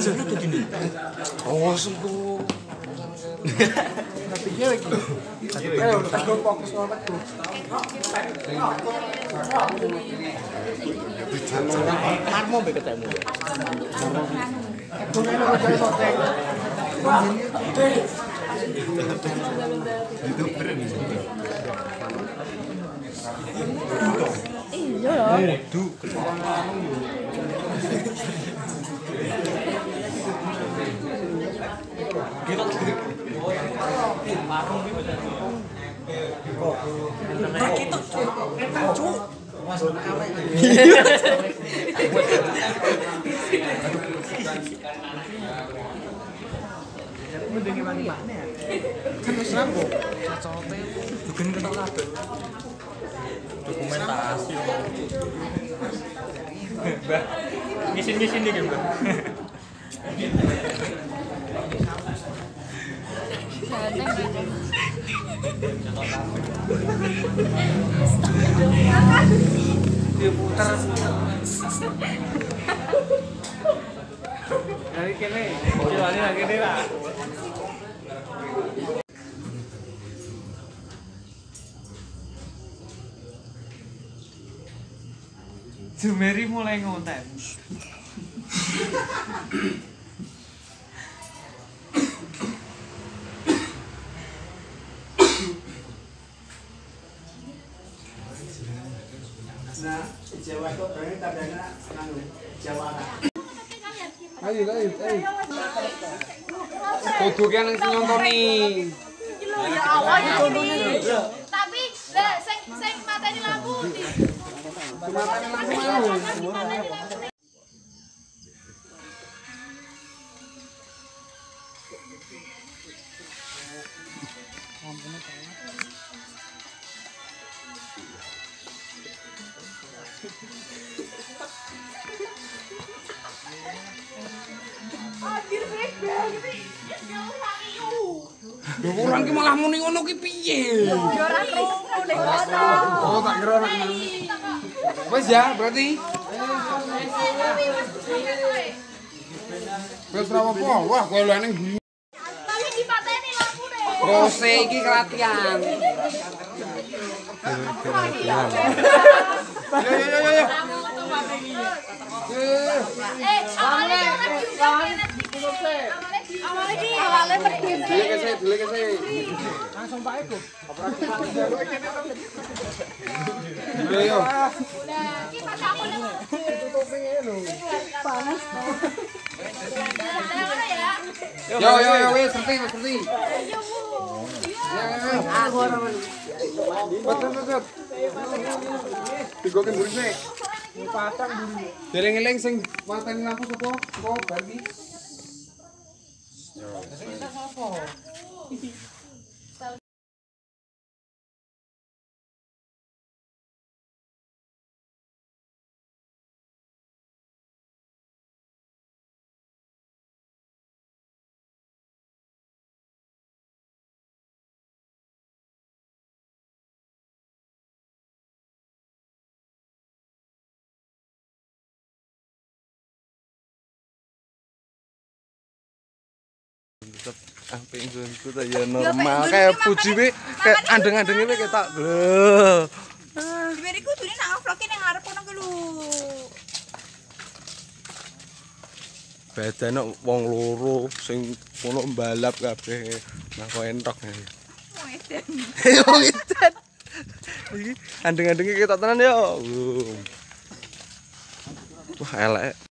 Jangan tuh gini. Awas tuh. Tapi dia lagi. Ayo, teguh fokus sama teguh. Marmo be ketemu. Teguh ini udah soteng. Itu keren. Iya loh. Du. Kita marung iki bener. Kok. Kita cuk. Masuk awek. Mending gimana ya? Kan wis rampung. Cocote dugen ketok kabeh. Dokumentasi. Mbah. Ngisin-ngisin iki, Mbah. Diputer. Dari kene, jalan lagi kene lah. Jumeri mulai ngonten. Nah, Jawa itu berarti tandanya Jawa. Ayo. Kudu ki nang nyontoni. Iki lho ya awalnya ini. Tapi lah sing mateni lampu di. Mateni lampu mau. Anjir break banget iki. Lho urang ki malah muni ngono ki piye? Ya ora krungu nek ngono. Oh, tak kira ora. Wes ya, berarti. Wes ra apa? Wah, kowe lho ning bumi. Tapi dipateni lampune. Rose iki kelatihan. Yo. Awalnya berdiri. Dulu ke sih. Langsung Pak Eko. Yo. Iki pas aku ning panas. Yo, wes ngerti. Aku ora men. Betul. Digoken burine. Pasang dulu. Dereng-eling sing mateni lampu sapa? Kok bagi. Pengunku ta ya normal kayak puji we kayak andeng-andenge we ketok. Lho. Diberi kudune nang vlog-e ning ngarep kono ku lho. Bedane wong loro sing ngono mbalap kabeh. Nah kok entok. Wong edan. Iki andeng-andenge ketok tenan yo. Wah elek.